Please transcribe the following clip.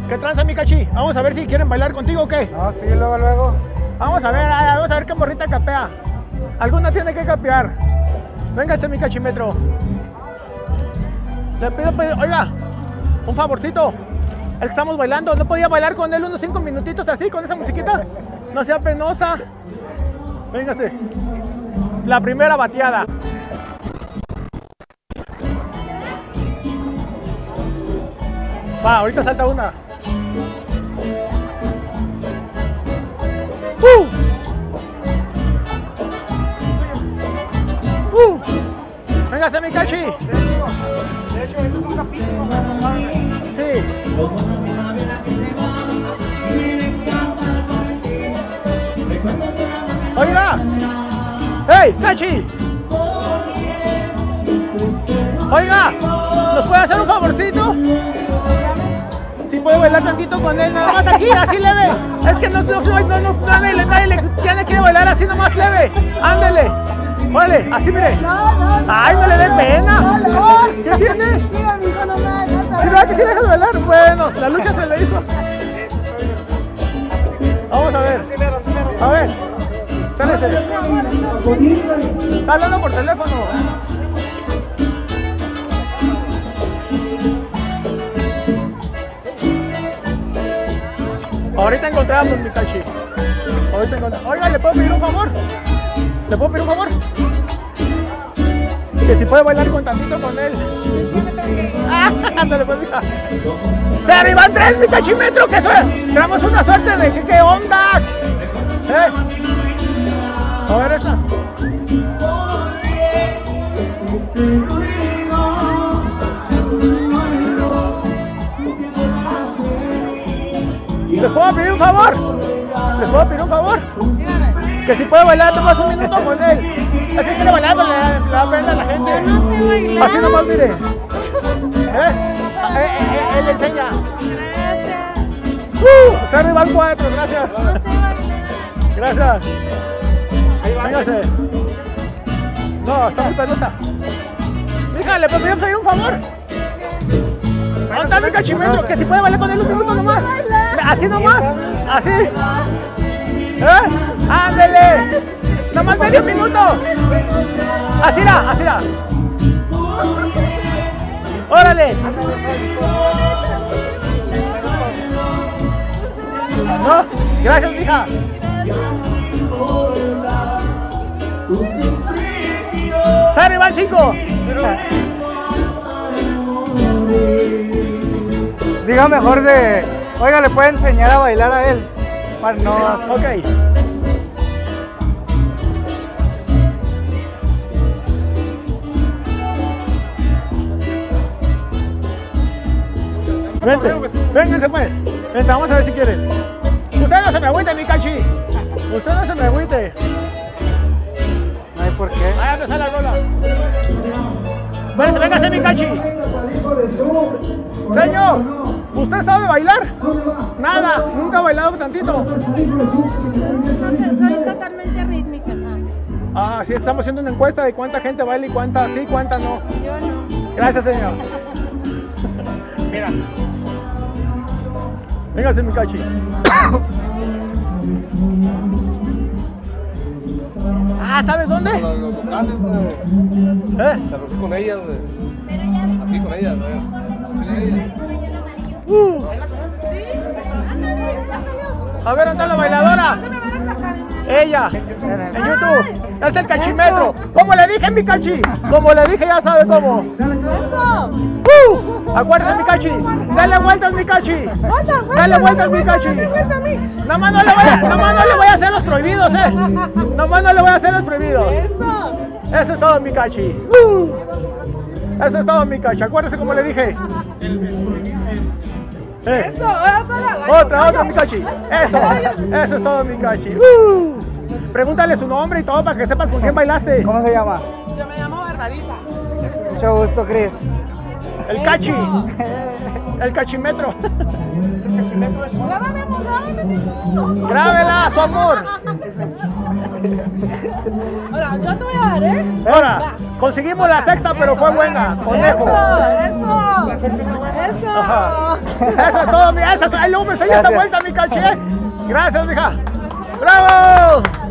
¿Qué tranza, mi cachi? Vamos a ver si quieren bailar contigo o qué. No, sí, luego. Vamos a ver qué morrita capea. Alguna tiene que capear. Véngase, mi cachimetro. Le pido, oiga, un favorcito. El que estamos bailando, ¿no podía bailar con él unos 5 minutitos así, con esa musiquita? No sea penosa. Véngase. La primera bateada. Va, ahorita salta una. Véngase, mi cachi. De hecho, eso es un capítulo. Sí. Oiga. ¡Hey, cachi! Oiga, ¿nos puede hacer un favorcito? Si puede bailar tantito con él, nada más aquí, así leve. Es que nadie quiere bailar así nomás leve. Ándele. Órale, así mire. Ay, no le dé pena. ¿Qué tiene? Mira, mi hijo, no me dejas. ¿Sí verdad que sí dejas bailar? Bueno, la lucha se le hizo. Vamos a ver. A ver. Espérese. Está hablando por teléfono. Ahorita encontramos, mi cachi. Ahorita encontramos. Oiga, ¿le puedo pedir un favor? ¿Le puedo pedir un favor? Que si puede bailar con tantito con él. Ándale, pues, mija. ¡Se arriban 3, mi cachimetro! ¡Que tenemos una suerte de qué onda! A ver esta. ¿Les puedo pedir un favor? ¿Les puedo pedir un favor? Que si puede bailar nomás un minuto con él. Así que le bailando, le da pena a la gente. No sé bailar. Así nomás, mire. Él le enseña. Gracias. Se arriban 4, gracias. No sé bailar. Gracias. Véngase. No, está muy penosa. Mija, ¿le podría pedir un favor? ¿Dónde está mi cachimetro? Que si puede bailar con él un minuto nomás. Así nomás. Así. ¡Ándele! ¡Nomás medio minuto! Así da. ¡Órale! No, gracias, mija. ¡Se arriba el 5! Diga mejor de... Oiga, ¿le puede enseñar a bailar a él? Bueno, no, Ok. Vente, vénganse pues. Vente, vamos a ver si quieren. Usted no se me agüite, mi cachi. Usted no se me agüite. no hay por qué. Ahí empezó la rola. Véngase, mi cachi. Señor, ¿usted sabe bailar? Nada, nunca ha bailado tantito. Soy totalmente rítmica. Ah, sí, estamos haciendo una encuesta de cuánta gente baila y cuánta sí, cuánta no. Yo no. Gracias, señor. Mira. Véngase, mi cachi. Ah, ¿sabes dónde? Los locales, güey. Se arrojé con ellas, güey. Aquí con ellas, güey. A ver, ¿dónde está la bailadora? Ella, en YouTube. Es el cachimetro. Como le dije, mi cachi. Como le dije, ya sabe cómo. Eso. Acuérdese, mi cachi. Dale vueltas, mi cachi. Dale vueltas, mi cachi. Nomás no le voy a hacer los prohibidos, Nomás no le voy a hacer los prohibidos. Eso es todo, mi cachi. Eso es todo, mi cachi. Acuérdese como le dije. Eso, ahora Otra, mi cachi. Eso es todo, mi cachi. Pregúntale su nombre y todo para que sepas con quién bailaste. ¿Cómo se llama? Yo me llamo Barbarita. Mucho gusto, Cris. El cachi. El cachímetro. Grábame, amor, grábame. Grábela, su amor. Ahora, yo te voy a dar, ¿eh? Ahora, conseguimos la sexta, pero fue buena. Conejo. Eso. Ajá. Eso es todo, mira. Ay, luego me enseña esta vuelta, mi caché. Gracias, mija. ¡Bravo!